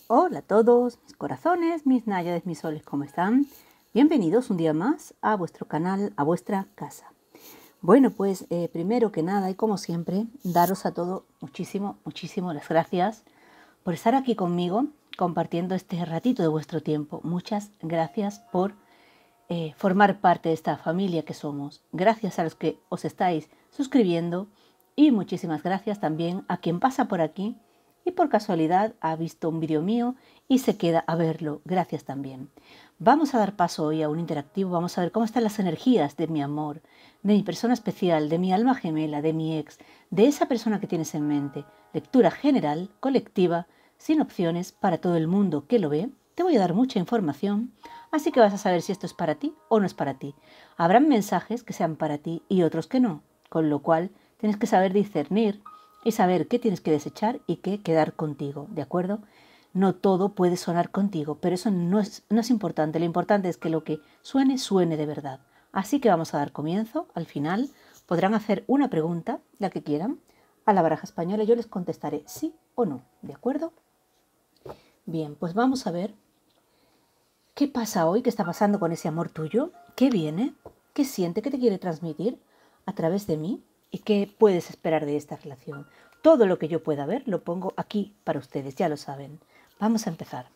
Hola a todos, mis corazones, mis náyades, mis soles, ¿cómo están? Bienvenidos un día más a vuestro canal, a vuestra casa. Bueno, pues primero que nada y como siempre, daros a todos muchísimo las gracias por estar aquí conmigo compartiendo este ratito de vuestro tiempo. Muchas gracias por formar parte de esta familia que somos. Gracias a los que os estáis suscribiendo y muchísimas gracias también a quien pasa por aquí y por casualidad ha visto un vídeo mío y se queda a verlo. Gracias también. Vamos a dar paso hoy a un interactivo. Vamos a ver cómo están las energías de mi amor, de mi persona especial, de mi alma gemela, de mi ex, de esa persona que tienes en mente. Lectura general, colectiva, sin opciones para todo el mundo que lo ve. Te voy a dar mucha información, así que vas a saber si esto es para ti o no es para ti. Habrán mensajes que sean para ti y otros que no, con lo cual tienes que saber discernir y saber qué tienes que desechar y qué quedar contigo, ¿de acuerdo? No todo puede sonar contigo, pero eso no es importante. Lo importante es que lo que suene, suene de verdad. Así que vamos a dar comienzo. Al final podrán hacer una pregunta, la que quieran, a la baraja española. Yo les contestaré sí o no, ¿de acuerdo? Bien, pues vamos a ver qué pasa hoy, qué está pasando con ese amor tuyo, qué viene, qué siente, qué te quiere transmitir a través de mí y qué puedes esperar de esta relación. Todo lo que yo pueda ver lo pongo aquí para ustedes, ya lo saben. Vamos a empezar.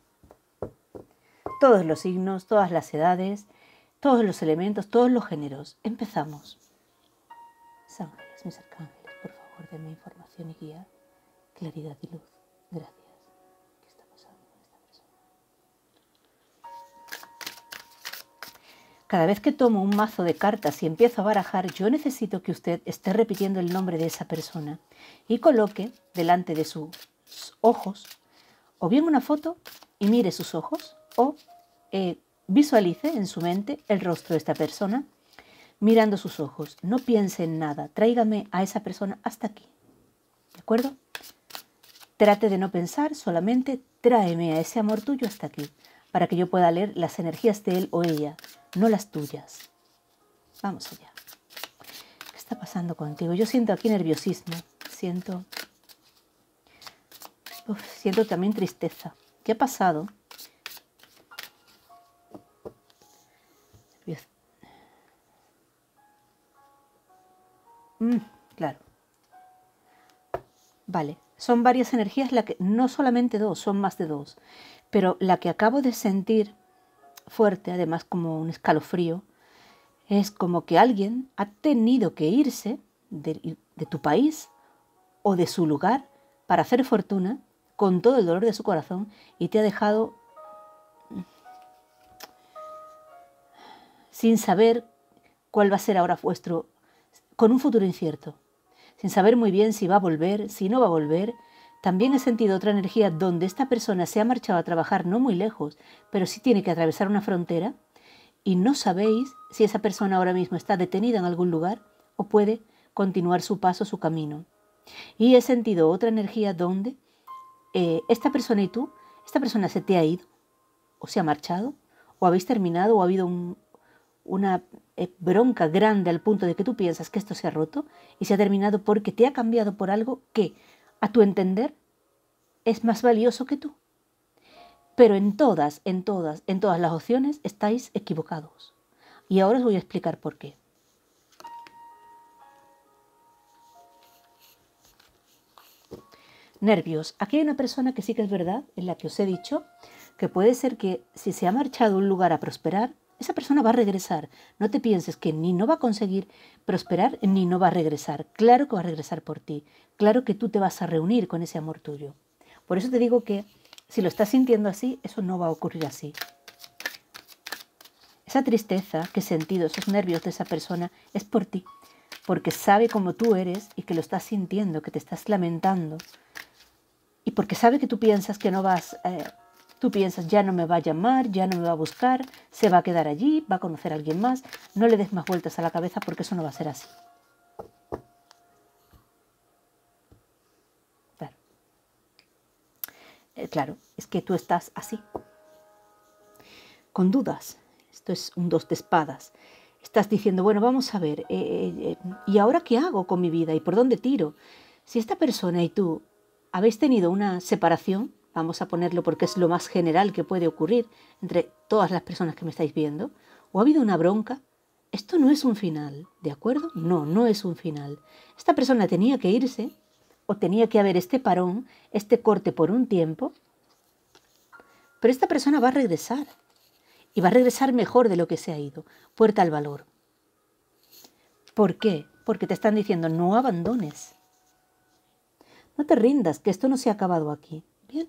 Todos los signos, todas las edades, todos los elementos, todos los géneros. Empezamos. Ángeles, mis arcángeles, por favor, denme información y guía, claridad y luz. Gracias. ¿Qué está pasando con esta persona? Cada vez que tomo un mazo de cartas y empiezo a barajar, yo necesito que usted esté repitiendo el nombre de esa persona y coloque delante de sus ojos o bien una foto y mire sus ojos o visualice en su mente el rostro de esta persona mirando sus ojos. No piense en nada, tráigame a esa persona hasta aquí, ¿de acuerdo? Trate de no pensar, solamente tráeme a ese amor tuyo hasta aquí, para que yo pueda leer las energías de él o ella, no las tuyas. Vamos allá. ¿Qué está pasando contigo? Yo siento aquí nerviosismo, siento también tristeza. ¿Qué ha pasado? Claro. Vale, son varias energías, no solamente dos, son más de dos. Pero la que acabo de sentir fuerte, además como un escalofrío, es como que alguien ha tenido que irse de tu país o de su lugar para hacer fortuna con todo el dolor de su corazón y te ha dejado sin saber cuál va a ser ahora vuestro, con un futuro incierto, sin saber muy bien si va a volver, si no va a volver. También he sentido otra energía donde esta persona se ha marchado a trabajar no muy lejos, pero sí tiene que atravesar una frontera y no sabéis si esa persona ahora mismo está detenida en algún lugar o puede continuar su paso, su camino. Y he sentido otra energía donde esta persona y tú, esta persona se te ha ido o se ha marchado o habéis terminado o ha habido una bronca grande al punto de que tú piensas que esto se ha roto y se ha terminado porque te ha cambiado por algo que, a tu entender, es más valioso que tú. Pero en todas las opciones estáis equivocados. Y ahora os voy a explicar por qué. Nervios. Aquí hay una persona que sí que es verdad, en la que os he dicho, que puede ser que si se ha marchado a un lugar a prosperar, esa persona va a regresar. No te pienses que ni no va a conseguir prosperar ni no va a regresar. Claro que va a regresar por ti. Claro que tú te vas a reunir con ese amor tuyo. Por eso te digo que si lo estás sintiendo así, eso no va a ocurrir así. Esa tristeza que he sentido, esos nervios de esa persona, es por ti. Porque sabe cómo tú eres y que lo estás sintiendo, que te estás lamentando. Y porque sabe que tú piensas que no vas... Tú piensas, ya no me va a llamar, ya no me va a buscar, se va a quedar allí, va a conocer a alguien más. No le des más vueltas a la cabeza porque eso no va a ser así. Claro. Claro, es que tú estás así. Con dudas. Esto es un 2 de espadas. Estás diciendo, bueno, vamos a ver, ¿y ahora qué hago con mi vida? ¿Y por dónde tiro? Si esta persona y tú habéis tenido una separación, vamos a ponerlo porque es lo más general que puede ocurrir entre todas las personas que me estáis viendo, o ha habido una bronca, esto no es un final, ¿de acuerdo? No, no es un final. Esta persona tenía que irse, o tenía que haber este parón, este corte por un tiempo, pero esta persona va a regresar, y va a regresar mejor de lo que se ha ido. Puerta al valor. ¿Por qué? Porque te están diciendo, no abandones. No te rindas, que esto no se ha acabado aquí. ¿Bien?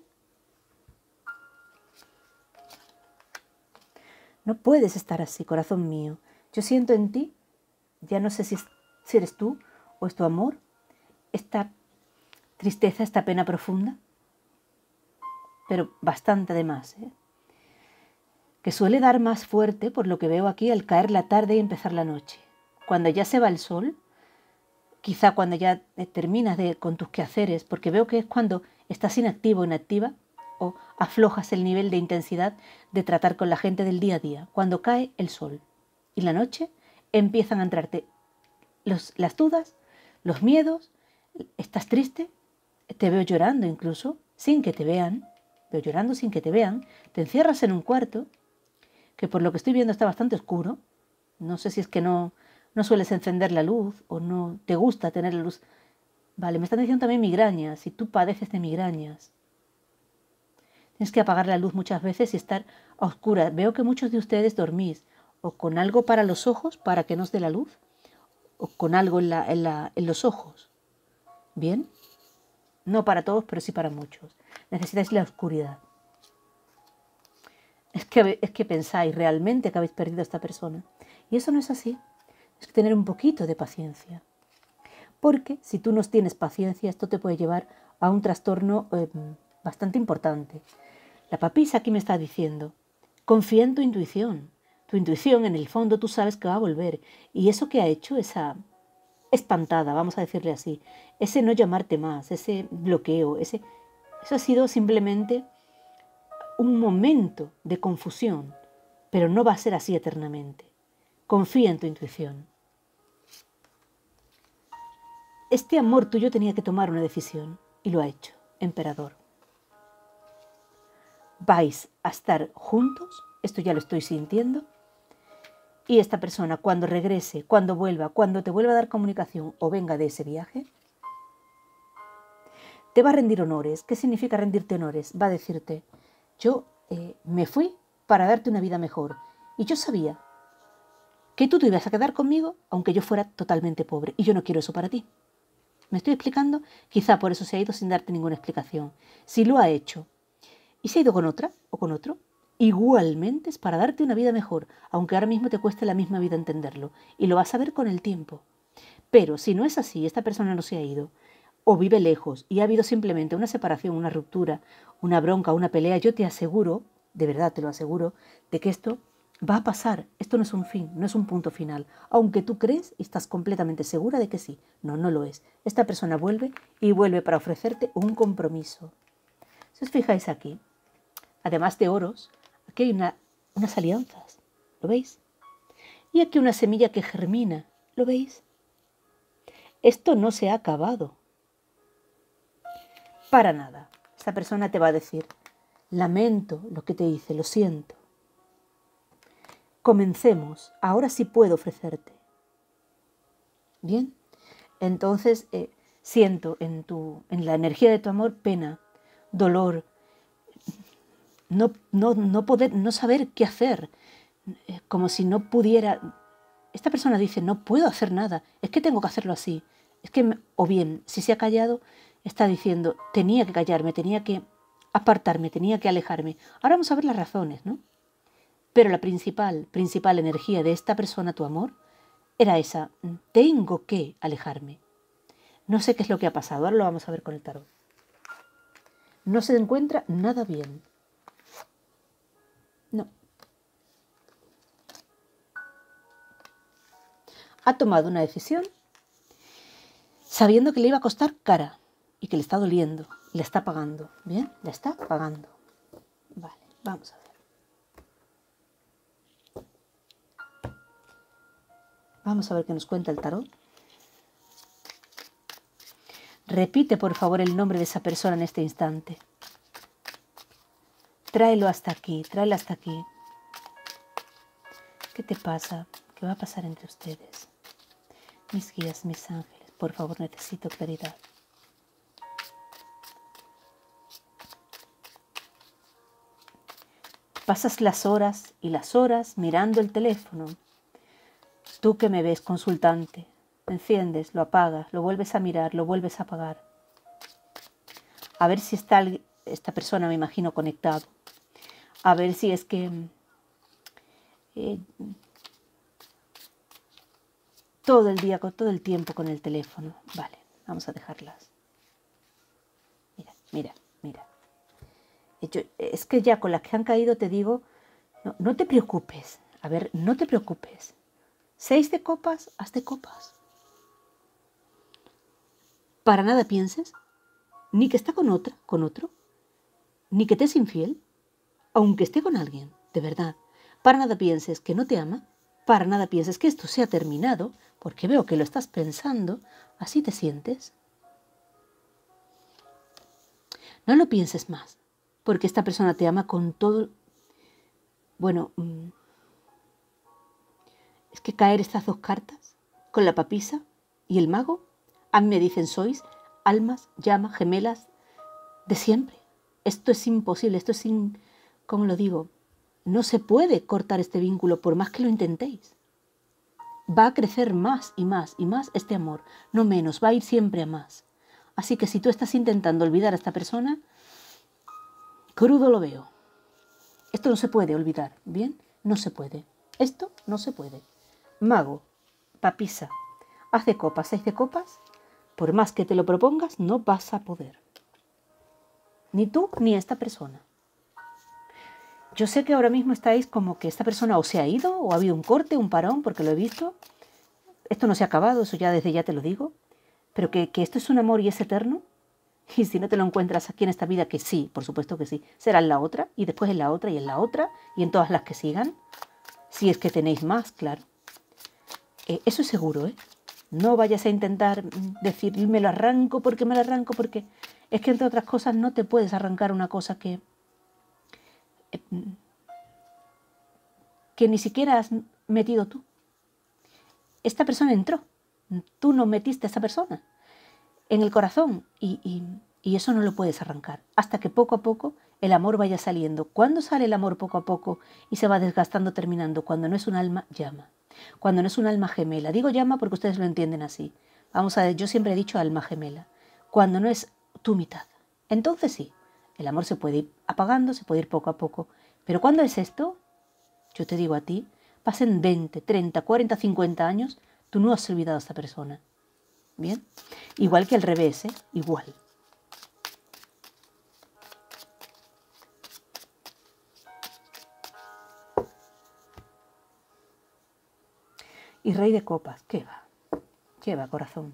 No puedes estar así, corazón mío. Yo siento en ti, ya no sé si eres tú o es tu amor, esta tristeza, esta pena profunda, pero bastante además, que suele dar más fuerte, por lo que veo aquí, al caer la tarde y empezar la noche. Cuando ya se va el sol, quizá cuando ya terminas con tus quehaceres, porque veo que es cuando estás inactivo, inactiva, o aflojas el nivel de intensidad de tratar con la gente del día a día. Cuando cae el sol y la noche, empiezan a entrarte las dudas, los miedos, estás triste, te veo llorando incluso, sin que te vean, veo llorando sin que te vean, te encierras en un cuarto, que por lo que estoy viendo está bastante oscuro, no sé si es que no sueles encender la luz o no te gusta tener la luz. Vale, me están diciendo también migrañas, si tú padeces de migrañas. Tienes que apagar la luz muchas veces y estar a oscuras. Veo que muchos de ustedes dormís o con algo para los ojos para que no os dé la luz o con algo en los ojos. ¿Bien? No para todos, pero sí para muchos. Necesitáis la oscuridad. Es que pensáis realmente que habéis perdido a esta persona. Y eso no es así. Es que tener un poquito de paciencia. Porque si tú no tienes paciencia, esto te puede llevar a un trastorno bastante importante. La papisa aquí me está diciendo, confía en tu intuición. Tu intuición, en el fondo, tú sabes que va a volver. Y eso que ha hecho, esa espantada, vamos a decirle así, ese no llamarte más, ese bloqueo, eso ha sido simplemente un momento de confusión, pero no va a ser así eternamente. Confía en tu intuición. Este amor tuyo tenía que tomar una decisión y lo ha hecho, emperador. Vais a estar juntos, esto ya lo estoy sintiendo, y esta persona cuando regrese, cuando vuelva, cuando te vuelva a dar comunicación o venga de ese viaje, te va a rendir honores. ¿Qué significa rendirte honores? Va a decirte, yo me fui para darte una vida mejor y yo sabía que tú te ibas a quedar conmigo aunque yo fuera totalmente pobre y yo no quiero eso para ti. ¿Me estoy explicando? Quizá por eso se ha ido sin darte ninguna explicación. Si lo ha hecho y se ha ido con otra o con otro, igualmente es para darte una vida mejor, aunque ahora mismo te cueste la misma vida entenderlo, y lo vas a ver con el tiempo. Pero si no es así, esta persona no se ha ido, o vive lejos, y ha habido simplemente una separación, una ruptura, una bronca, una pelea, yo te aseguro, de verdad te lo aseguro, de que esto va a pasar. Esto no es un fin, no es un punto final. Aunque tú crees y estás completamente segura de que sí. No, no lo es. Esta persona vuelve y vuelve para ofrecerte un compromiso. Si os fijáis aquí, además de oros, aquí hay unas alianzas. ¿Lo veis? Y aquí una semilla que germina. ¿Lo veis? Esto no se ha acabado. Para nada. Esta persona te va a decir, lamento lo que te hice, lo siento. Comencemos, ahora sí puedo ofrecerte. Bien, entonces siento en la energía de tu amor pena, dolor, no saber qué hacer, como si no pudiera. Esta persona dice, no puedo hacer nada, es que tengo que hacerlo así. Es que, o bien, si se ha callado, está diciendo, tenía que callarme, tenía que apartarme, tenía que alejarme. Ahora vamos a ver las razones, ¿no? Pero la principal energía de esta persona, tu amor, era esa, tengo que alejarme. No sé qué es lo que ha pasado, ahora lo vamos a ver con el tarot. No se encuentra nada bien. No. Ha tomado una decisión sabiendo que le iba a costar cara y que le está doliendo, le está pagando. ¿Bien? Le está pagando. Vale, vamos a ver. Vamos a ver qué nos cuenta el tarot. Repite, por favor, el nombre de esa persona en este instante. Tráelo hasta aquí, tráelo hasta aquí. ¿Qué te pasa? ¿Qué va a pasar entre ustedes? Mis guías, mis ángeles, por favor, necesito claridad. Pasas las horas y las horas mirando el teléfono. Tú que me ves, consultante, enciendes, lo apagas, lo vuelves a mirar, lo vuelves a apagar. A ver si está esta persona, me imagino, conectado. A ver si es que todo el día, todo el tiempo con el teléfono. Vale, vamos a dejarlas. Mira, mira, mira. Es que ya con las que han caído te digo, no te preocupes. A ver, no te preocupes. 6 de copas, haz de copas. Para nada pienses, ni que está con otra, con otro, ni que te es infiel, aunque esté con alguien, de verdad. Para nada pienses que no te ama, para nada pienses que esto se ha terminado, porque veo que lo estás pensando, así te sientes. No lo pienses más, porque esta persona te ama con todo. Bueno, es que caer estas 2 cartas, con la papisa y el mago, a mí me dicen sois almas, llamas, gemelas de siempre. Esto es imposible, esto es ¿cómo lo digo? No se puede cortar este vínculo por más que lo intentéis. Va a crecer más y más y más este amor, no menos, va a ir siempre a más. Así que si tú estás intentando olvidar a esta persona, crudo lo veo. Esto no se puede olvidar, ¿bien? No se puede. Esto no se puede. Mago, papisa, haz de copas, 6 de copas, por más que te lo propongas, no vas a poder. Ni tú ni esta persona. Yo sé que ahora mismo estáis como que esta persona o se ha ido o ha habido un corte, un parón, porque lo he visto. Esto no se ha acabado, eso ya desde ya te lo digo. Pero que esto es un amor y es eterno. Y si no te lo encuentras aquí en esta vida, que sí, por supuesto que sí, será en la otra, y después en la otra, y en la otra, y en todas las que sigan. Si es que tenéis más, claro. Eso es seguro, ¿eh? No vayas a intentar decir, me lo arranco, porque es que entre otras cosas no te puedes arrancar una cosa que ni siquiera has metido tú. Esta persona entró, tú no metiste a esa persona en el corazón y eso no lo puedes arrancar hasta que poco a poco el amor vaya saliendo. ¿Cuándo sale el amor poco a poco y se va desgastando, terminando? Cuando no es un alma llama, cuando no es un alma gemela. Digo llama porque ustedes lo entienden así. Vamos a ver, yo siempre he dicho alma gemela. Cuando no es tu mitad. Entonces sí, el amor se puede ir apagando, se puede ir poco a poco. Pero ¿cuándo es esto? Yo te digo a ti, pasen 20, 30, 40, 50 años, tú no has olvidado a esta persona. ¿Bien? Igual que al revés, ¿eh? Igual. Y rey de copas, ¿qué va? ¿Qué va, corazón?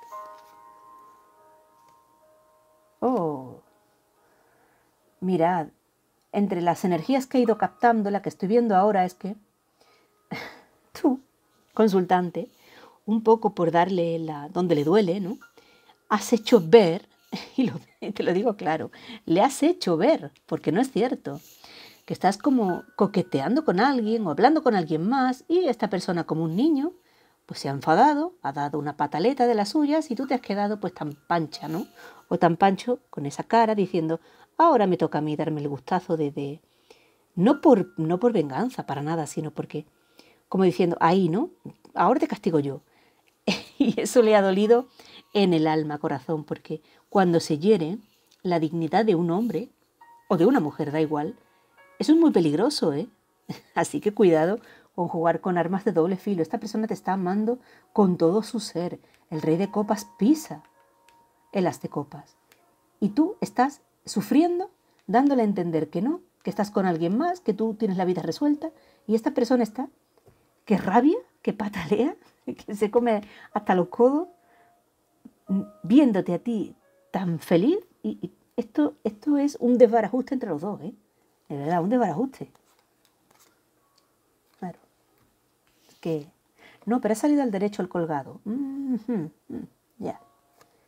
Oh, mirad, entre las energías que he ido captando, la que estoy viendo ahora es que tú, consultante, un poco por darle donde le duele, ¿no? Has hecho ver, y te lo digo claro, le has hecho ver, porque no es cierto, que estás como coqueteando con alguien o hablando con alguien más y esta persona como un niño, pues se ha enfadado, ha dado una pataleta de las suyas y tú te has quedado pues tan pancha, ¿no? O tan pancho con esa cara diciendo, ahora me toca a mí darme el gustazo de... No por venganza, para nada, sino porque, como diciendo, ahí, ¿no? Ahora te castigo yo. Y eso le ha dolido en el alma, corazón, porque cuando se hiere la dignidad de un hombre o de una mujer, da igual, eso es muy peligroso, ¿eh? Así que cuidado con jugar con armas de doble filo. Esta persona te está amando con todo su ser. El rey de copas pisa el as de copas. Y tú estás sufriendo, dándole a entender que no, que estás con alguien más, que tú tienes la vida resuelta. Y esta persona está que rabia, que patalea, que se come hasta los codos, viéndote a ti tan feliz. Y esto es un desbarajuste entre los dos, ¿eh? De verdad, un desbarajuste. Claro. Que no, pero ha salido al derecho el colgado. Ya.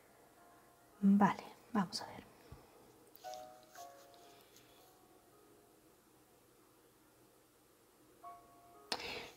Vale, vamos a ver.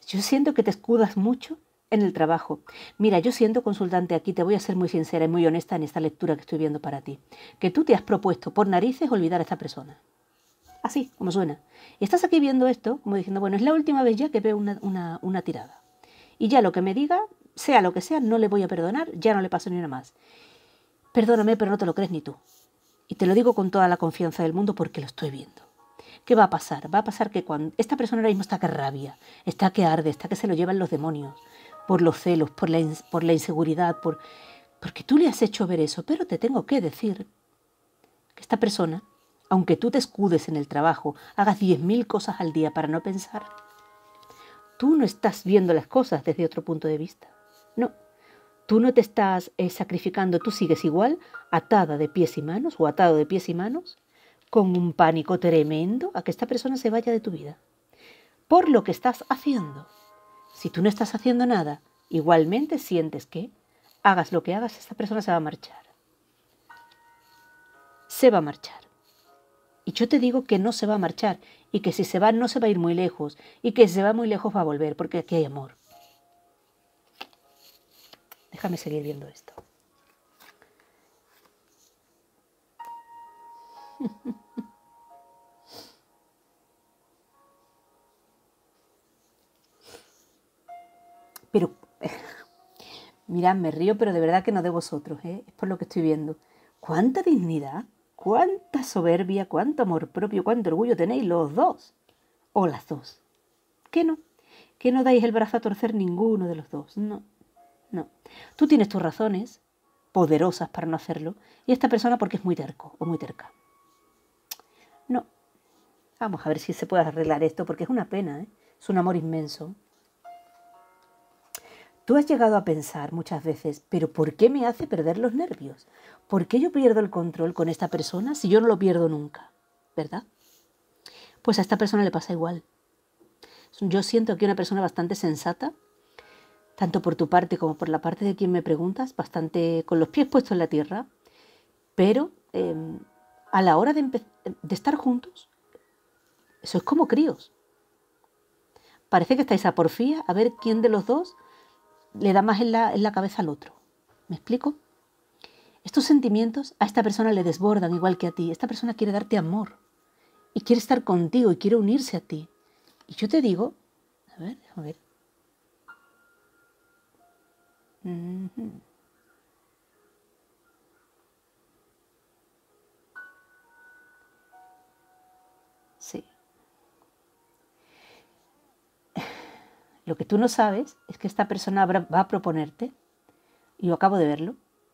Yo siento que te escudas mucho en el trabajo. Mira, yo siento, consultante, aquí te voy a ser muy sincera y muy honesta en esta lectura que estoy viendo para ti, que tú te has propuesto por narices olvidar a esta persona. Así, como suena. Y estás aquí viendo esto, como diciendo, bueno, es la última vez ya que veo una tirada. Y ya lo que me diga, sea lo que sea, no le voy a perdonar, ya no le paso ni una más. Perdóname, pero no te lo crees ni tú. Y te lo digo con toda la confianza del mundo porque lo estoy viendo. ¿Qué va a pasar? Va a pasar que cuando esta persona ahora mismo está que rabia, está que arde, está que se lo llevan los demonios, por los celos, por la inseguridad, porque tú le has hecho ver eso. Pero te tengo que decir que esta persona, aunque tú te escudes en el trabajo, hagas 10.000 cosas al día para no pensar, tú no estás viendo las cosas desde otro punto de vista. No, tú no te estás sacrificando, tú sigues igual, atada de pies y manos o atado de pies y manos, con un pánico tremendo a que esta persona se vaya de tu vida. Por lo que estás haciendo. Si tú no estás haciendo nada, igualmente sientes que, hagas lo que hagas, esta persona se va a marchar. Se va a marchar. Y yo te digo que no se va a marchar y que si se va no se va a ir muy lejos y que si se va muy lejos va a volver porque aquí hay amor. Déjame seguir viendo esto. Pero, mirad, me río, pero de verdad que no de vosotros, ¿eh? Es por lo que estoy viendo. ¿Cuánta dignidad? ¿Cuánta soberbia? ¿Cuánto amor propio? ¿Cuánto orgullo tenéis los dos? O las dos. ¿Qué no? ¿Que no dais el brazo a torcer ninguno de los dos? No, no. Tú tienes tus razones poderosas para no hacerlo y esta persona porque es muy terco o muy terca. No. Vamos a ver si se puede arreglar esto porque es una pena, ¿eh? Es un amor inmenso. Tú has llegado a pensar muchas veces, ¿pero por qué me hace perder los nervios? ¿Por qué yo pierdo el control con esta persona si yo no lo pierdo nunca? ¿Verdad? Pues a esta persona le pasa igual. Yo siento que una persona bastante sensata, tanto por tu parte como por la parte de quien me preguntas, bastante con los pies puestos en la tierra, pero a la hora de estar juntos, eso es como críos. Parece que estáis a porfía a ver quién de los dos le da más en la cabeza al otro. ¿Me explico? Estos sentimientos a esta persona le desbordan igual que a ti. Esta persona quiere darte amor y quiere estar contigo y quiere unirse a ti. Y yo te digo, a ver, déjame ver. Sí. Lo que tú no sabes es que esta persona va a proponerte, y yo acabo de verlo,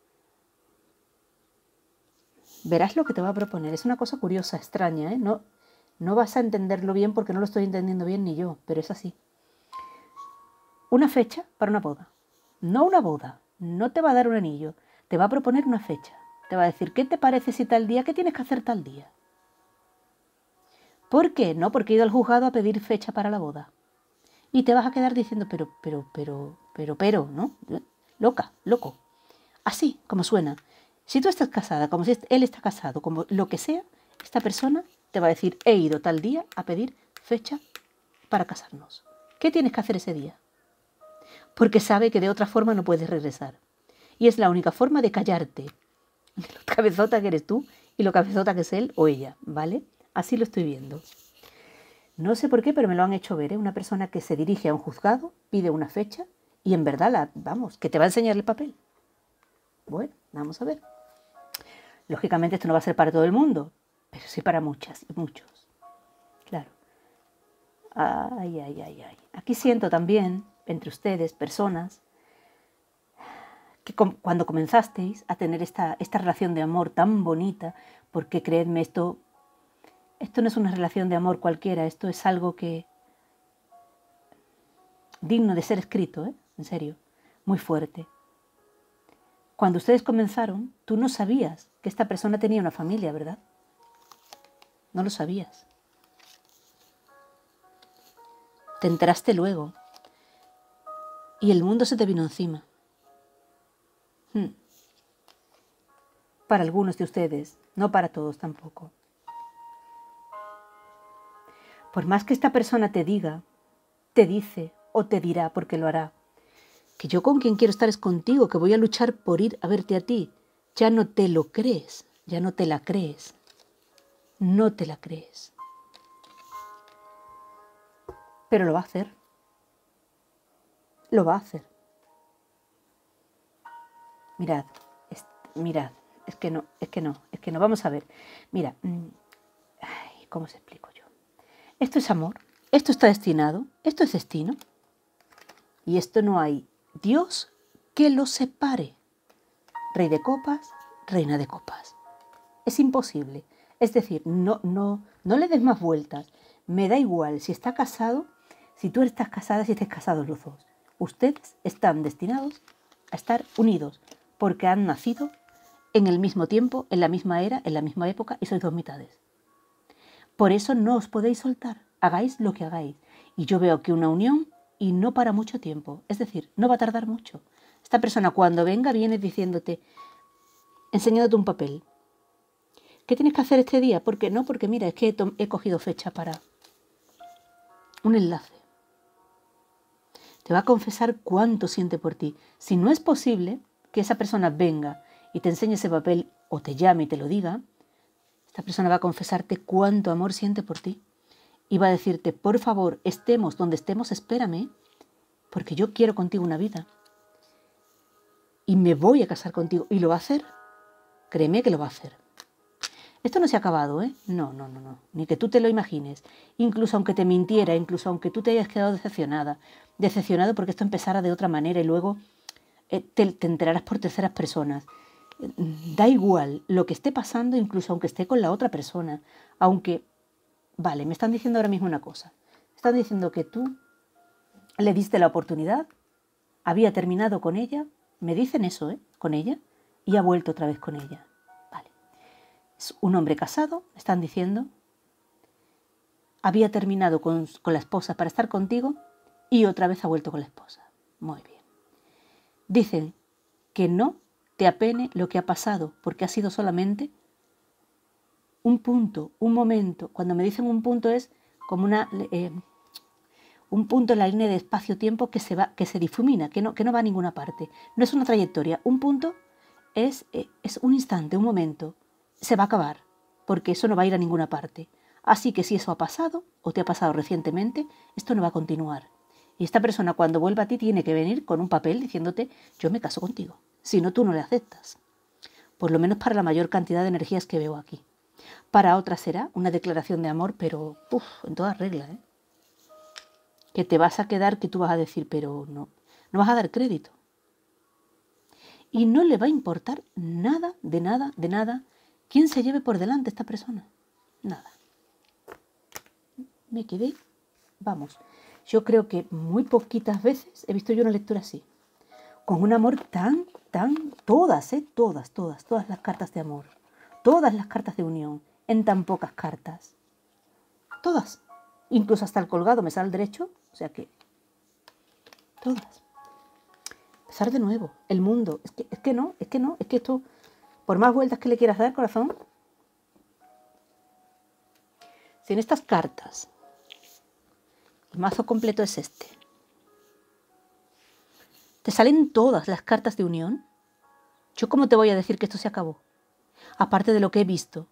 verás lo que te va a proponer. Es una cosa curiosa, extraña, ¿eh? No vas a entenderlo bien porque no lo estoy entendiendo bien ni yo, pero es así. Una fecha para una boda. No una boda, no te va a dar un anillo, te va a proponer una fecha. Te va a decir, ¿qué te parece si tal día? ¿Qué tienes que hacer tal día? ¿Por qué? No, porque he ido al juzgado a pedir fecha para la boda. Y te vas a quedar diciendo, pero, ¿no? Loca, loco. Así como suena. Si tú estás casada, como si él está casado, como lo que sea, esta persona te va a decir, he ido tal día a pedir fecha para casarnos. ¿Qué tienes que hacer ese día? Porque sabe que de otra forma no puedes regresar. Y es la única forma de callarte. Lo cabezota que eres tú y lo cabezota que es él o ella, ¿vale? Así lo estoy viendo. No sé por qué, pero me lo han hecho ver, ¿eh? Una persona que se dirige a un juzgado, pide una fecha y en verdad, vamos, que te va a enseñar el papel. Bueno, vamos a ver. Lógicamente esto no va a ser para todo el mundo, pero sí para muchas y muchos. Claro. Ay, ay, ay, ay. Aquí siento también, entre ustedes, personas, que cuando comenzasteis a tener esta relación de amor tan bonita, porque creedme, esto no es una relación de amor cualquiera, esto es algo que digno de ser escrito, ¿eh? En serio, muy fuerte. Cuando ustedes comenzaron, tú no sabías que esta persona tenía una familia, ¿verdad? No lo sabías. Te enteraste luego. Y el mundo se te vino encima. Para algunos de ustedes, no para todos tampoco. Por más que esta persona te diga, te dice o te dirá porque lo hará. Que yo con quien quiero estar es contigo, que voy a luchar por ir a verte a ti. Ya no te lo crees, ya no te la crees. No te la crees. Pero lo va a hacer. Lo va a hacer. Mirad, mirad, es que no. Vamos a ver. Mira, ¿cómo os explico yo? Esto es amor, esto está destinado, esto es destino. Y esto no hay Dios que lo separe. Rey de copas, reina de copas. Es imposible. Es decir, no le des más vueltas. Me da igual si está casado, si tú estás casada, si estés casados los dos. Ustedes están destinados a estar unidos porque han nacido en el mismo tiempo, en la misma era, en la misma época y sois dos mitades. Por eso no os podéis soltar. Hagáis lo que hagáis. Y yo veo que una unión y no para mucho tiempo. Es decir, no va a tardar mucho. Esta persona cuando venga viene diciéndote, enseñándote un papel. ¿Qué tienes que hacer este día? ¿Por qué no? Porque mira, es que he cogido fecha para un enlace. Te va a confesar cuánto siente por ti. Si no es posible que esa persona venga y te enseñe ese papel o te llame y te lo diga, esta persona va a confesarte cuánto amor siente por ti. Y va a decirte, por favor, estemos donde estemos, espérame, porque yo quiero contigo una vida. Y me voy a casar contigo. Y lo va a hacer. Créeme que lo va a hacer. Esto no se ha acabado, ¿eh? No. Ni que tú te lo imagines. Incluso aunque te mintiera, incluso aunque tú te hayas quedado decepcionado porque esto empezara de otra manera y luego te enterarás por terceras personas. Da igual lo que esté pasando, incluso aunque esté con la otra persona. Aunque, vale, me están diciendo ahora mismo una cosa. Están diciendo que tú le diste la oportunidad, había terminado con ella, me dicen eso, con ella, y ha vuelto otra vez con ella. Vale. Es un hombre casado, están diciendo, había terminado con la esposa para estar contigo y otra vez ha vuelto con la esposa. Muy bien. Dicen que no te apene lo que ha pasado, porque ha sido solamente un punto, un momento. Cuando me dicen un punto es como un punto en la línea de espacio-tiempo que se difumina, que no va a ninguna parte. No es una trayectoria. Un punto es un instante, un momento. Se va a acabar, porque eso no va a ir a ninguna parte. Así que si eso ha pasado, o te ha pasado recientemente, esto no va a continuar. Y esta persona cuando vuelva a ti tiene que venir con un papel diciéndote, yo me caso contigo. Si no, tú no le aceptas. Por lo menos para la mayor cantidad de energías que veo aquí. Para otra será una declaración de amor, pero en toda regla, ¿eh? Que te vas a quedar, que tú vas a decir, pero no vas a dar crédito. Y no le va a importar nada, de nada, quién se lleve por delante esta persona. Nada. Me quedé, vamos, yo creo que muy poquitas veces he visto yo una lectura así. Con un amor todas las cartas de amor, todas las cartas de unión, en tan pocas cartas. Todas. Incluso hasta el colgado me sale al derecho, o sea que todas. Empezar de nuevo, el mundo. Es que esto, por más vueltas que le quieras dar, corazón, si en estas cartas, el mazo completo es este, te salen todas las cartas de unión, ¿yo cómo te voy a decir que esto se acabó? Aparte de lo que he visto.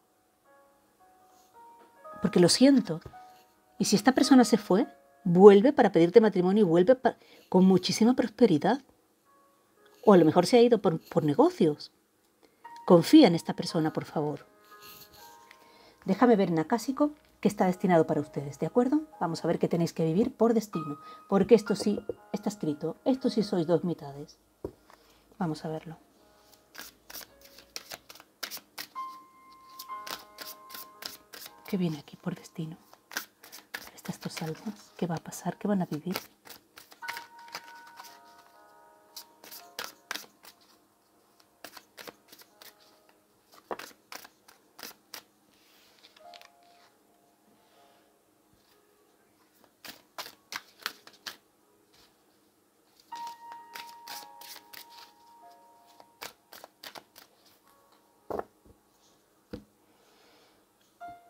Porque lo siento. Y si esta persona se fue, vuelve para pedirte matrimonio y vuelve con muchísima prosperidad. O a lo mejor se ha ido por negocios. Confía en esta persona, por favor. Déjame ver en Acásico que está destinado para ustedes, ¿de acuerdo? Vamos a ver qué tenéis que vivir por destino. Porque esto sí está escrito. Esto sí sois dos mitades. Vamos a verlo. ¿Qué viene aquí por destino? Para estas dos almas, ¿qué va a pasar? ¿Qué van a vivir?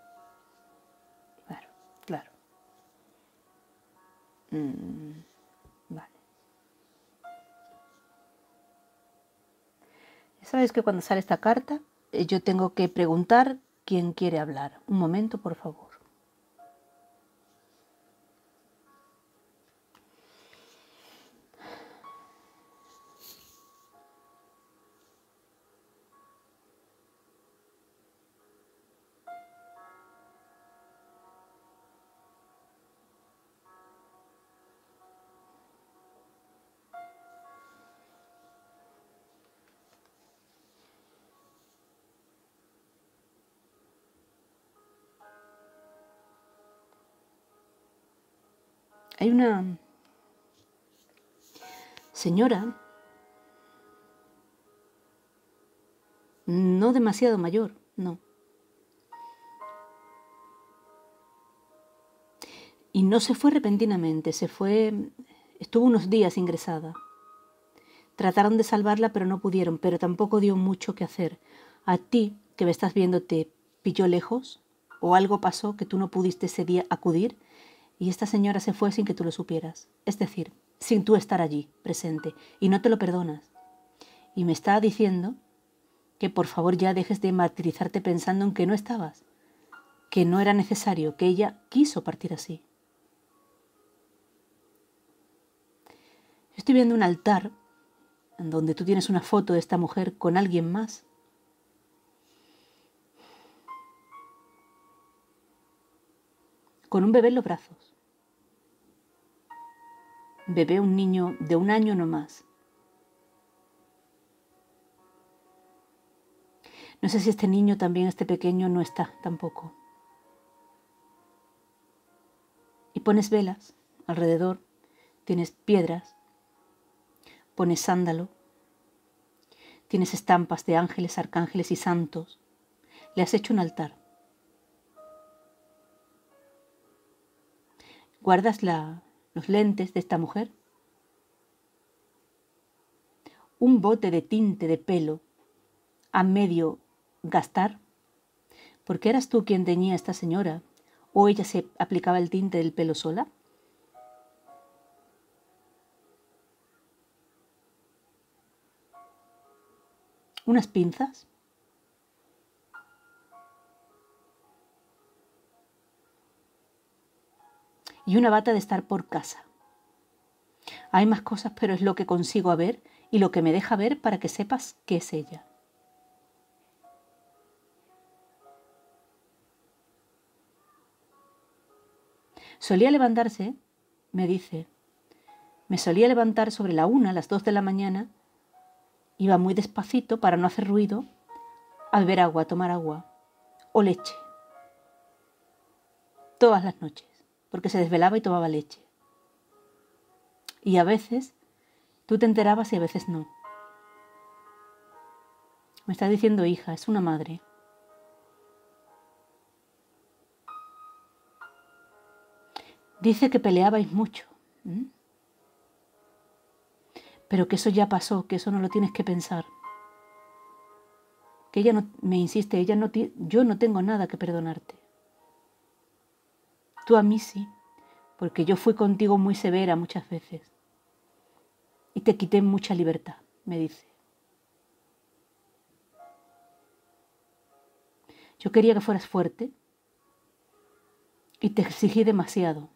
Claro. Sabes que cuando sale esta carta, yo tengo que preguntar quién quiere hablar. Un momento, por favor. Hay una señora, no demasiado mayor, no. Y no se fue repentinamente, estuvo unos días ingresada. Trataron de salvarla, pero no pudieron, pero tampoco dio mucho que hacer. A ti, que me estás viendo, te pilló lejos, o algo pasó que tú no pudiste ese día acudir, y esta señora se fue sin que tú lo supieras. Es decir, sin tú estar allí, presente, y no te lo perdonas. Y me está diciendo que por favor ya dejes de martirizarte pensando en que no estabas, que no era necesario, que ella quiso partir así. Estoy viendo un altar en donde tú tienes una foto de esta mujer con alguien más. Con un bebé en los brazos. Bebé, un niño de 1 año no más. No sé si este niño también, este pequeño, no está tampoco. Y pones velas alrededor, tienes piedras, pones sándalo, tienes estampas de ángeles, arcángeles y santos. Le has hecho un altar. ¿Guardas los lentes de esta mujer? Un bote de tinte de pelo a medio gastar, porque eras tú quien teñía a esta señora, o ella se aplicaba el tinte del pelo sola. Unas pinzas. Y una bata de estar por casa. Hay más cosas, pero es lo que consigo ver y lo que me deja ver para que sepas que es ella. Solía levantarse, me dice, me solía levantar sobre la 1, las 2 de la mañana, iba muy despacito para no hacer ruido, a beber agua, a tomar agua o leche. Todas las noches, porque se desvelaba y tomaba leche. Y a veces tú te enterabas y a veces no. Me está diciendo hija, es una madre. Dice que peleabais mucho. Pero que eso ya pasó, que eso no lo tienes que pensar. Que ella no, me insiste, yo no tengo nada que perdonarte. Tú a mí sí, porque yo fui contigo muy severa muchas veces. Y te quité mucha libertad, me dice. Yo quería que fueras fuerte y te exigí demasiado.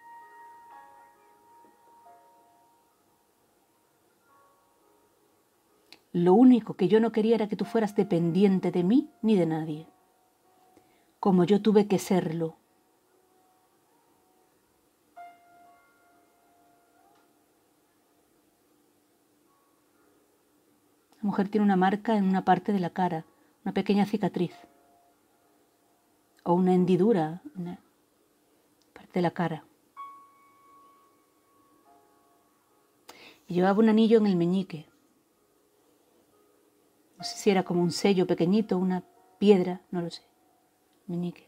Lo único que yo no quería era que tú fueras dependiente de mí ni de nadie, como yo tuve que serlo. La mujer tiene una marca en una parte de la cara, una pequeña cicatriz, o una hendidura en la parte de la cara. Y llevaba un anillo en el meñique. No sé si era como un sello pequeñito, una piedra, no lo sé. Meñique.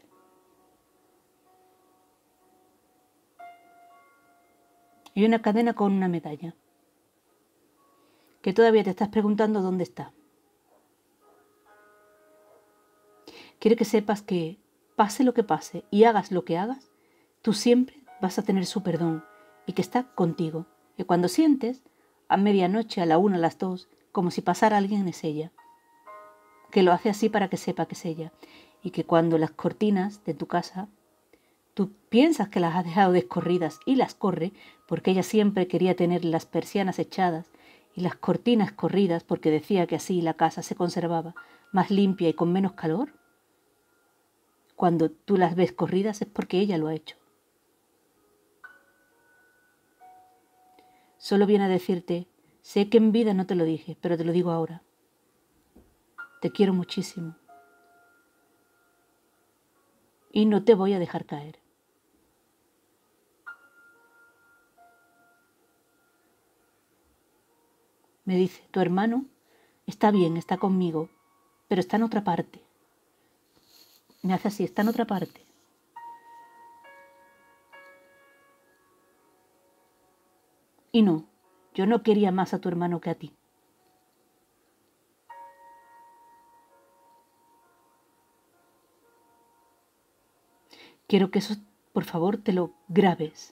Y una cadena con una medalla. Que todavía te estás preguntando dónde está. Quiere que sepas que pase lo que pase y hagas lo que hagas, tú siempre vas a tener su perdón y que está contigo. Y cuando sientes, a medianoche, a la 1, a las 2, como si pasara alguien, es ella. que lo hace así para que sepa que es ella. Y que cuando las cortinas de tu casa, tú piensas que las has dejado descorridas y las corre porque ella siempre quería tener las persianas echadas y las cortinas corridas porque decía que así la casa se conservaba más limpia y con menos calor. Cuando tú las ves corridas es porque ella lo ha hecho. Solo viene a decirte, sé que en vida no te lo dije, pero te lo digo ahora. Te quiero muchísimo. Y no te voy a dejar caer. Me dice, tu hermano está bien, está conmigo, pero está en otra parte. Me hace así, está en otra parte. Y no, yo no quería más a tu hermano que a ti. Quiero que eso, por favor, te lo grabes.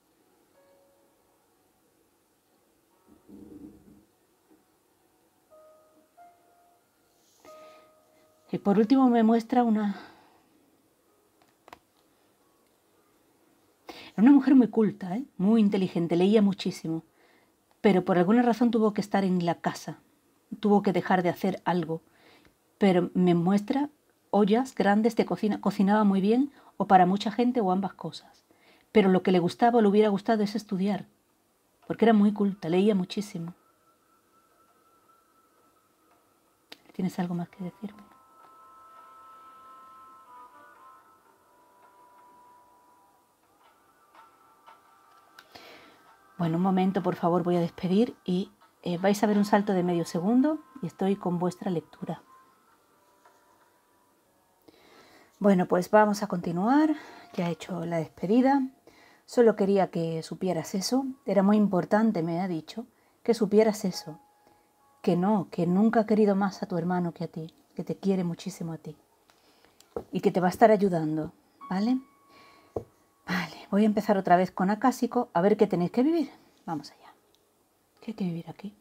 Y por último me muestra una mujer muy culta, muy inteligente, leía muchísimo, pero por alguna razón tuvo que estar en la casa, tuvo que dejar de hacer algo, pero me muestra ollas grandes de cocina, cocinaba muy bien o para mucha gente o ambas cosas, pero lo que le gustaba o le hubiera gustado es estudiar, porque era muy culta, leía muchísimo. ¿Tienes algo más que decirme? Bueno, un momento, por favor, voy a despedir y vais a ver un salto de medio segundo y estoy con vuestra lectura. Bueno, pues vamos a continuar. Ya he hecho la despedida. Solo quería que supieras eso. Era muy importante, me ha dicho, que supieras eso. Que no, que nunca ha querido más a tu hermano que a ti, que te quiere muchísimo a ti y que te va a estar ayudando, ¿vale? Vale, voy a empezar otra vez con Acásico, a ver qué tenéis que vivir. Vamos allá. ¿Qué hay que vivir aquí?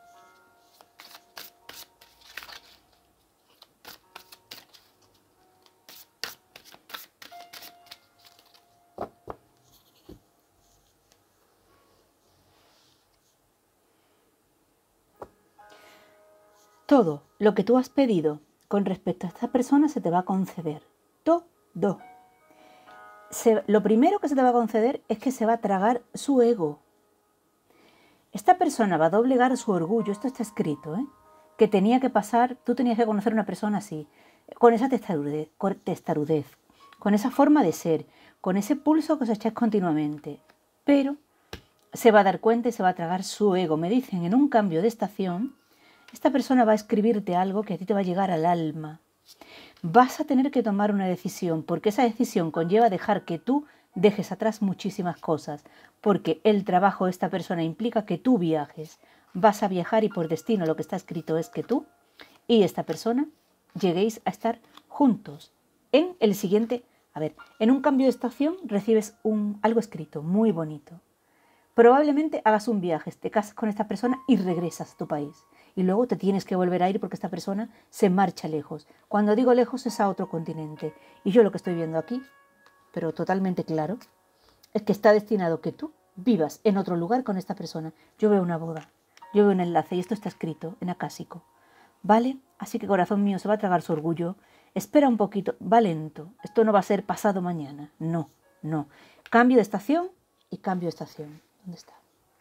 Todo lo que tú has pedido con respecto a esta persona se te va a conceder. Todo. Lo primero que se te va a conceder es que se va a tragar su ego. Esta persona va a doblegar su orgullo, esto está escrito, que tenía que pasar, tú tenías que conocer a una persona así, con esa testarudez, con esa forma de ser, con ese pulso que os echáis continuamente, pero se va a dar cuenta y se va a tragar su ego. Me dicen, en un cambio de estación, esta persona va a escribirte algo que a ti te va a llegar al alma. Vas a tener que tomar una decisión, porque esa decisión conlleva dejar que tú dejes atrás muchísimas cosas, porque el trabajo de esta persona implica que tú viajes. Vas a viajar y por destino lo que está escrito es que tú y esta persona lleguéis a estar juntos. En el siguiente, en un cambio de estación recibes algo escrito muy bonito. Probablemente hagas un viaje, te casas con esta persona y regresas a tu país. Y luego te tienes que volver a ir porque esta persona se marcha lejos. Cuando digo lejos es a otro continente. Y yo lo que estoy viendo aquí, pero totalmente claro, es que está destinado que tú vivas en otro lugar con esta persona. Yo veo una boda, yo veo un enlace y esto está escrito en acásico. ¿Vale? Así que corazón mío, se va a tragar su orgullo. Espera un poquito, va lento. Esto no va a ser pasado mañana. No. Cambio de estación y cambio de estación. ¿Dónde está?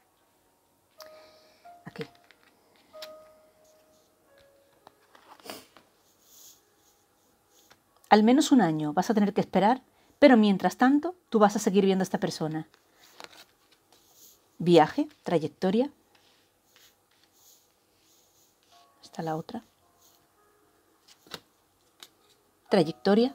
Aquí. Al menos un año vas a tener que esperar, pero mientras tanto tú vas a seguir viendo a esta persona. Viaje, trayectoria. Está la otra. Trayectoria.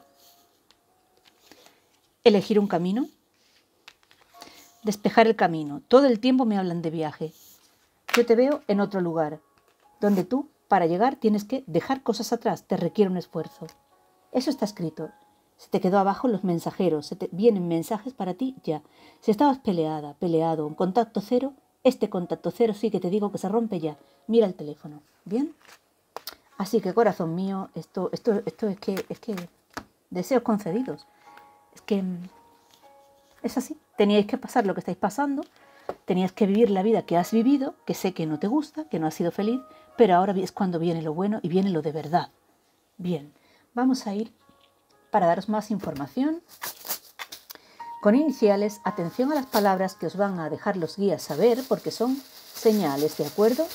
Elegir un camino. Despejar el camino. Todo el tiempo me hablan de viaje. Yo te veo en otro lugar, donde tú, para llegar, tienes que dejar cosas atrás. Te requiere un esfuerzo. Eso está escrito. Se te quedó abajo los mensajeros. Vienen mensajes para ti ya. Si estabas peleado, un contacto cero, este contacto cero sí que te digo que se rompe ya. Mira el teléfono. ¿Bien? Así que, corazón mío, esto es que deseos concedidos. Es que es así. Teníais que pasar lo que estáis pasando, tenías que vivir la vida que has vivido, que sé que no te gusta, que no has sido feliz, pero ahora es cuando viene lo bueno y viene lo de verdad. Bien, vamos a ir para daros más información. Con iniciales, atención a las palabras que os van a dejar los guías saber, porque son señales, ¿de acuerdo?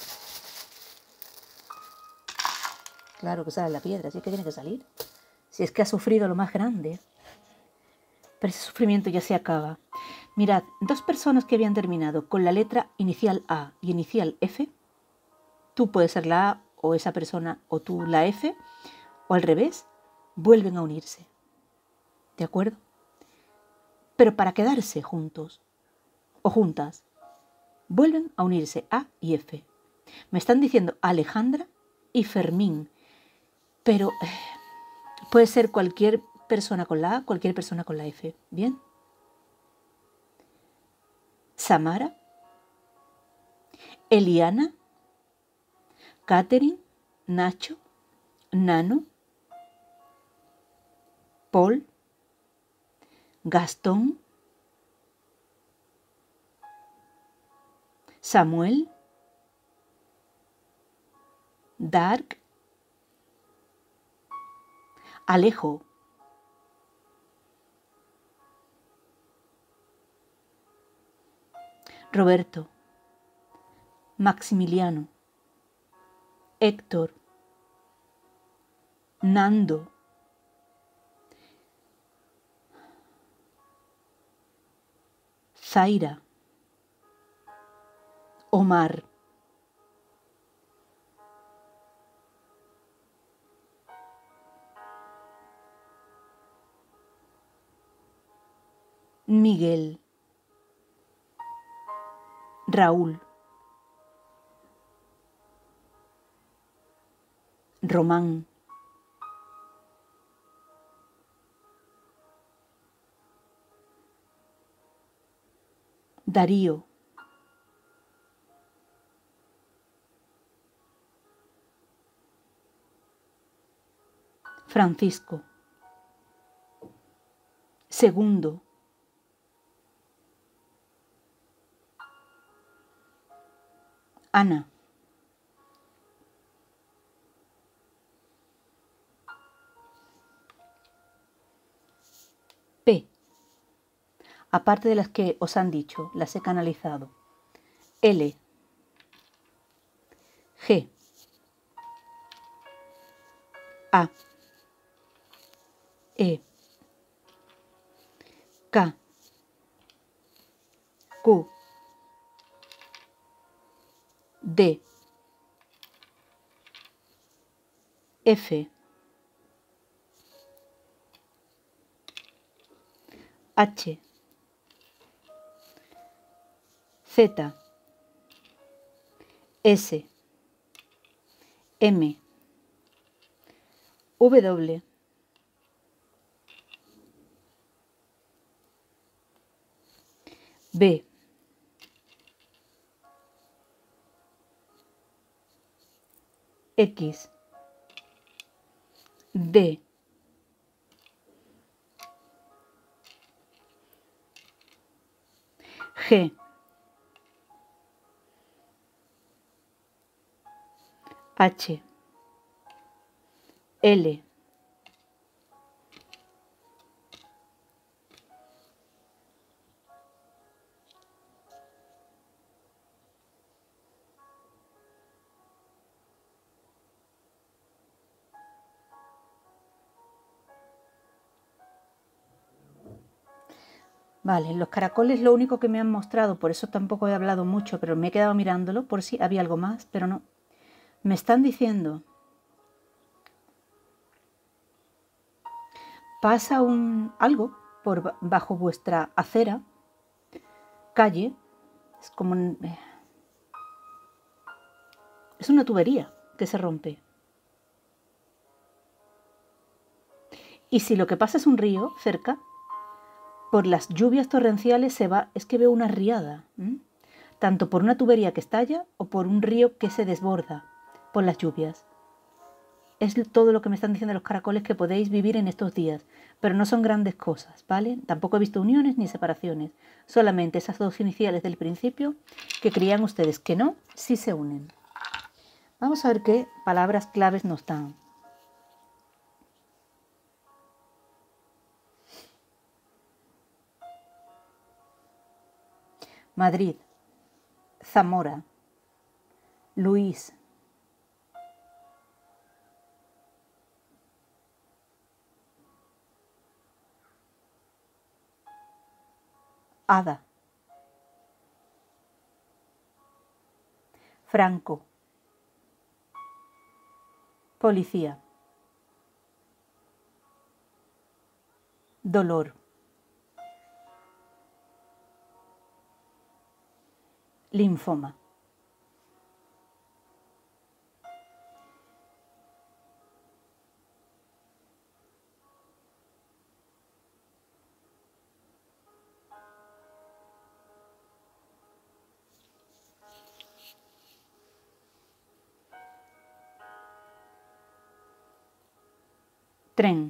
Claro que sale la piedra, así que tiene que salir. Si es que ha sufrido lo más grande. Pero ese sufrimiento ya se acaba. Mirad, dos personas que habían terminado con la letra inicial A y inicial F, tú puedes ser la A o esa persona o tú la F, o al revés, vuelven a unirse. ¿De acuerdo? Pero para quedarse juntos o juntas, vuelven a unirse A y F. Me están diciendo Alejandra y Fermín, pero puede ser cualquier persona con la A, cualquier persona con la F. ¿Bien? Samara, Eliana, Catherine, Nacho, Nano, Paul, Gastón, Samuel, Dark, Alejo, Roberto, Maximiliano, Héctor, Nando, Zaira, Omar, Miguel, Raúl, Román, Darío, Francisco, Segundo, Ana, P, aparte de las que os han dicho, las he canalizado, L, G, A, E, K, Q, D, F, H, Z, S, M, W, B, X, D, G, H, L, Vale, los caracoles lo único que me han mostrado, por eso tampoco he hablado mucho, pero me he quedado mirándolo por si había algo más, pero no. Me están diciendo, pasa algo por bajo vuestra acera, calle, es como es una tubería que se rompe. Y si lo que pasa es un río cerca, por las lluvias torrenciales es que veo una riada, tanto por una tubería que estalla o por un río que se desborda por las lluvias. Es todo lo que me están diciendo los caracoles que podéis vivir en estos días, pero no son grandes cosas, ¿vale? Tampoco he visto uniones ni separaciones, solamente esas dos iniciales del principio que creían ustedes que no, sí se unen. Vamos a ver qué palabras claves nos dan. Madrid, Zamora, Luis, Ada, Franco, policía, dolor, linfoma. Tren,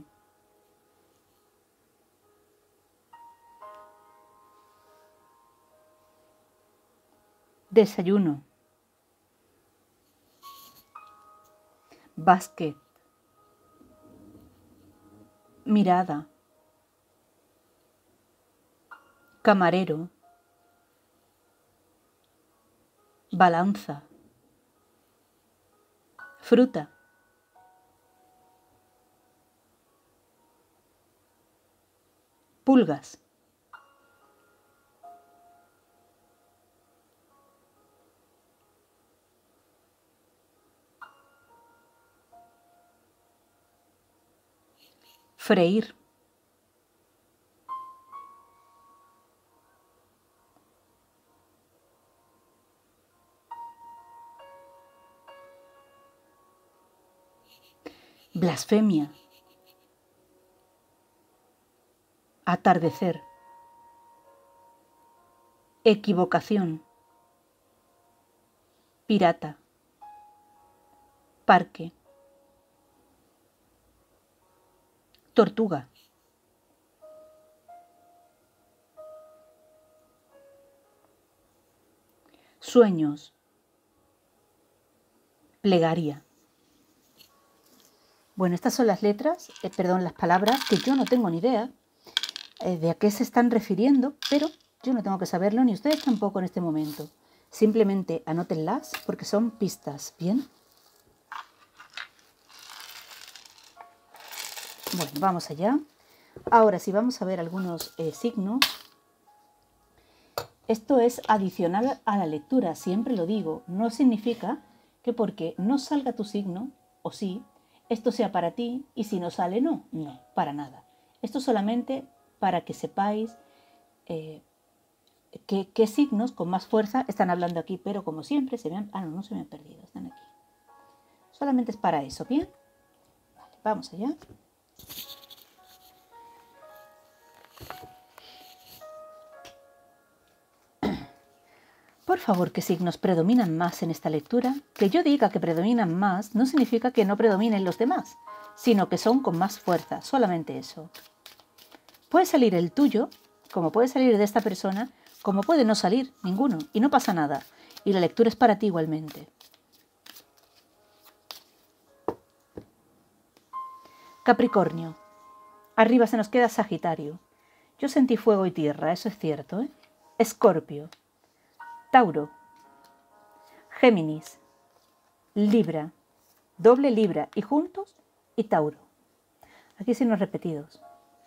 desayuno, básquet, mirada, camarero, balanza, fruta, pulgas, freír, blasfemia, atardecer, equivocación, pirata, parque, tortuga, sueños, plegaria. Bueno, estas son las letras, las palabras que yo no tengo ni idea de a qué se están refiriendo, pero yo no tengo que saberlo ni ustedes tampoco en este momento. Simplemente anótenlas porque son pistas, ¿bien? Bueno, vamos allá. Ahora sí vamos a ver algunos signos. Esto es adicional a la lectura, siempre lo digo. No significa que porque no salga tu signo, o sí, esto sea para ti y si no sale, no. No, para nada. Esto solamente para que sepáis qué signos con más fuerza están hablando aquí, pero como siempre se vean... Ah, no, no se me han perdido, están aquí. Solamente es para eso, ¿bien? Vale, vamos allá. Por favor, ¿qué signos predominan más en esta lectura? Que yo diga que predominan más no significa que no predominen los demás, sino que son con más fuerza, solamente eso. Puede salir el tuyo, como puede salir de esta persona, como puede no salir ninguno, y no pasa nada. Y la lectura es para ti igualmente. Capricornio. Arriba se nos queda Sagitario. Yo sentí fuego y tierra, eso es cierto, ¿eh? Escorpio. Tauro, Géminis, Libra, doble Libra y juntos y Tauro. Aquí signos repetidos.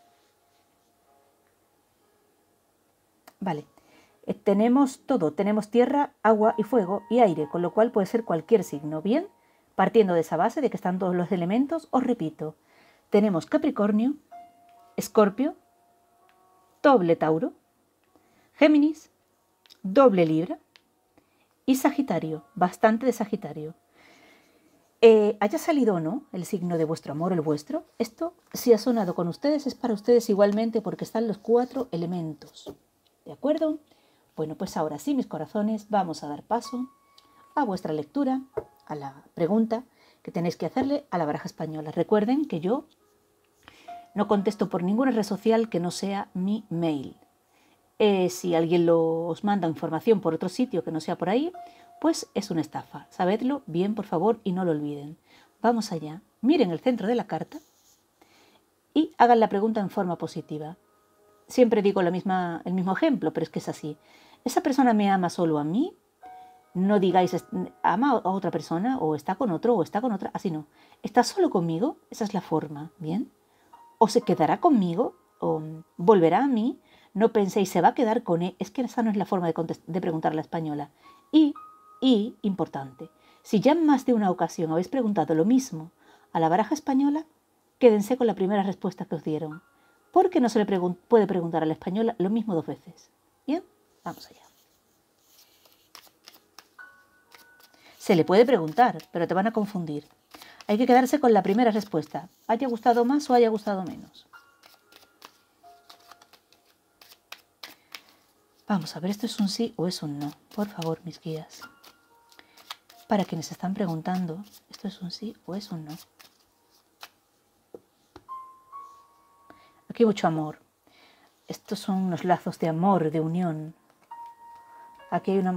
Vale, tenemos todo, tenemos tierra, agua y fuego y aire, con lo cual puede ser cualquier signo. Bien, partiendo de esa base de que están todos los elementos, os repito, tenemos Capricornio, Escorpio, doble Tauro, Géminis, doble Libra y Sagitario, bastante de Sagitario. Haya salido o no el signo de vuestro amor, el vuestro, esto si ha sonado con ustedes es para ustedes igualmente porque están los 4 elementos. ¿De acuerdo? Bueno, pues ahora sí, mis corazones, vamos a dar paso a vuestra lectura, a la pregunta que tenéis que hacerle a la baraja española. Recuerden que yo no contesto por ninguna red social que no sea mi mail. Si alguien os manda información por otro sitio que no sea por ahí, pues es una estafa. Sabedlo bien, por favor, y no lo olviden. Vamos allá. Miren el centro de la carta y hagan la pregunta en forma positiva. Siempre digo el mismo ejemplo, pero es que es así. ¿Esa persona me ama solo a mí? No digáis ama a otra persona, o está con otro, o está con otra. Así no. ¿Está solo conmigo? Esa es la forma. ¿Bien? ¿O se quedará conmigo? ¿O volverá a mí? No penséis, se va a quedar con él. Es que esa no es la forma de preguntar a la española. Y, importante, si ya en más de una ocasión habéis preguntado lo mismo a la baraja española, quédense con la primera respuesta que os dieron. Porque no se le puede preguntar a la española lo mismo 2 veces. ¿Bien? Vamos allá. Se le puede preguntar, pero te van a confundir. Hay que quedarse con la primera respuesta, haya gustado más o haya gustado menos. Vamos a ver, ¿esto es un sí o es un no? Por favor, mis guías. Para quienes están preguntando, ¿esto es un sí o es un no? Aquí hay mucho amor. Estos son unos lazos de amor, de unión. Aquí hay una...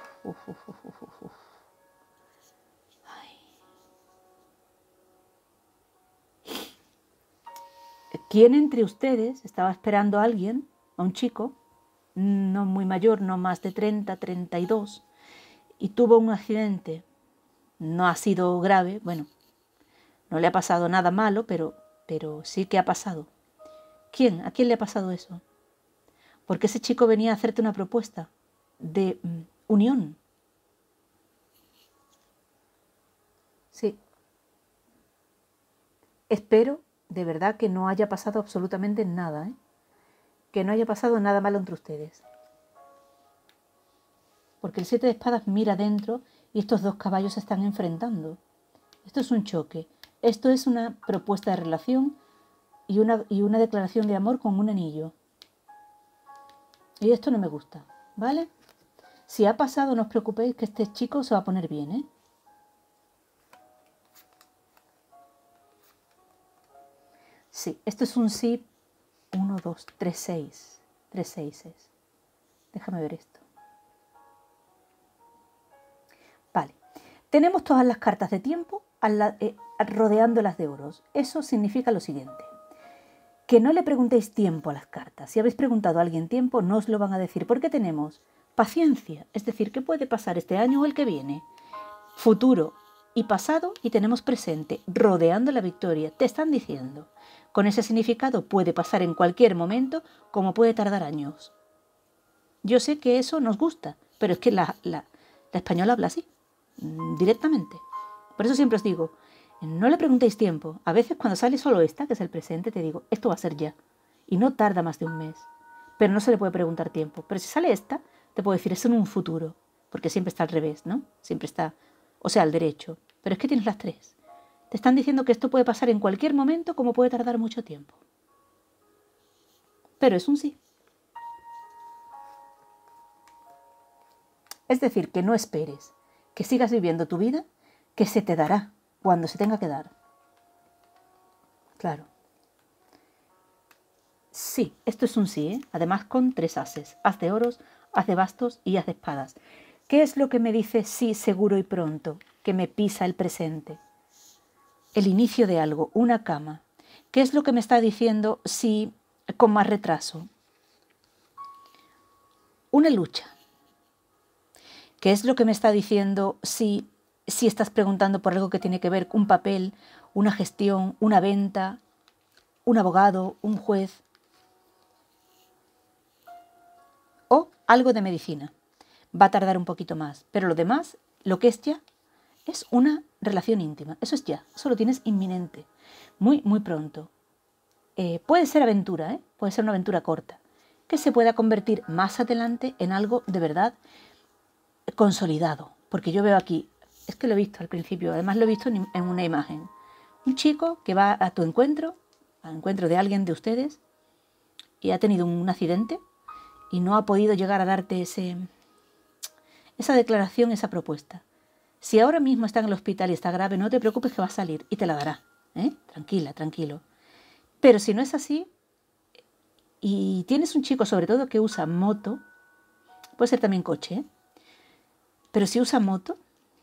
¿Quién entre ustedes estaba esperando a alguien, a un chico, no muy mayor, no más de 30, 32, y tuvo un accidente? No ha sido grave, bueno, no le ha pasado nada malo, pero sí que ha pasado. ¿Quién? ¿A quién le ha pasado eso? Porque ese chico venía a hacerte una propuesta de unión. Sí. Espero de verdad que no haya pasado absolutamente nada, ¿eh? Que no haya pasado nada malo entre ustedes. Porque el 7 de espadas mira dentro y estos 2 caballos se están enfrentando. Esto es un choque. Esto es una propuesta de relación y una declaración de amor con un anillo. Y esto no me gusta, ¿vale? Si ha pasado, no os preocupéis que este chico se va a poner bien, ¿eh? Sí, esto es un sí. 1, 2, 3, 6. 3 seises. Déjame ver esto. Vale. Tenemos todas las cartas de tiempo rodeándolas de oros. Eso significa lo siguiente. Que no le preguntéis tiempo a las cartas. Si habéis preguntado a alguien tiempo, no os lo van a decir. Porque tenemos paciencia. Es decir, ¿qué puede pasar este año o el que viene? Futuro y pasado, y tenemos presente, rodeando la victoria. Te están diciendo. Con ese significado puede pasar en cualquier momento, como puede tardar años. Yo sé que eso nos gusta, pero es que la española habla así, directamente. Por eso siempre os digo, no le preguntéis tiempo. A veces cuando sale solo esta, que es el presente, te digo, esto va a ser ya. Y no tarda más de un mes. Pero no se le puede preguntar tiempo. Pero si sale esta, te puedo decir, es en un futuro. Porque siempre está al revés, ¿no? Siempre está, o sea, al derecho. Pero es que tienes las 3. Te están diciendo que esto puede pasar en cualquier momento, como puede tardar mucho tiempo. Pero es un sí. Es decir, que no esperes, que sigas viviendo tu vida, que se te dará cuando se tenga que dar. Claro. Sí, esto es un sí, ¿eh? Además con 3 ases. As de oros, as de bastos y as de espadas. ¿Qué es lo que me dice sí seguro y pronto? Que me pisa el presente. El inicio de algo, una cama. ¿Qué es lo que me está diciendo sí con más retraso? Una lucha. ¿Qué es lo que me está diciendo si estás preguntando por algo que tiene que ver con un papel, una gestión, una venta, un abogado, un juez o algo de medicina? Va a tardar un poquito más, pero lo demás, lo que es ya, es una relación íntima. Eso es ya, eso lo tienes inminente, muy, muy pronto. Puede ser aventura, puede ser una aventura corta, que se pueda convertir más adelante en algo de verdad consolidado. Porque yo veo aquí, es que lo he visto al principio, además lo he visto en una imagen. Un chico que va a tu encuentro, al encuentro de alguien de ustedes, y ha tenido un accidente y no ha podido llegar a darte esa declaración, esa propuesta. Si ahora mismo está en el hospital y está grave, no te preocupes que va a salir y te la dará. Tranquila, tranquilo. Pero si no es así y tienes un chico sobre todo que usa moto, puede ser también coche, pero si usa moto,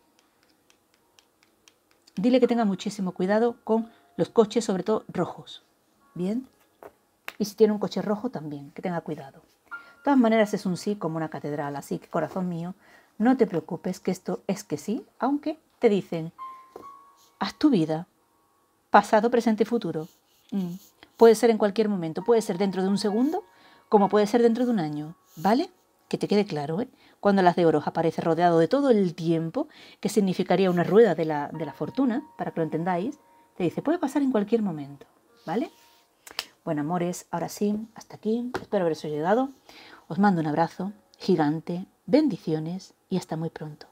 dile que tenga muchísimo cuidado con los coches, sobre todo rojos. ¿Bien? Y si tiene un coche rojo también, que tenga cuidado. De todas maneras es un sí como una catedral, así que corazón mío, no te preocupes que esto es que sí, aunque te dicen, haz tu vida, pasado, presente y futuro. Puede ser en cualquier momento, puede ser dentro de un segundo, como puede ser dentro de un año, ¿vale? Que te quede claro, ¿eh? Cuando las de oros aparece rodeado de todo el tiempo, que significaría una rueda de la fortuna, para que lo entendáis, te dice, puede pasar en cualquier momento, ¿vale? Bueno, amores, ahora sí, hasta aquí, espero haberos llegado. Os mando un abrazo gigante, bendiciones y hasta muy pronto.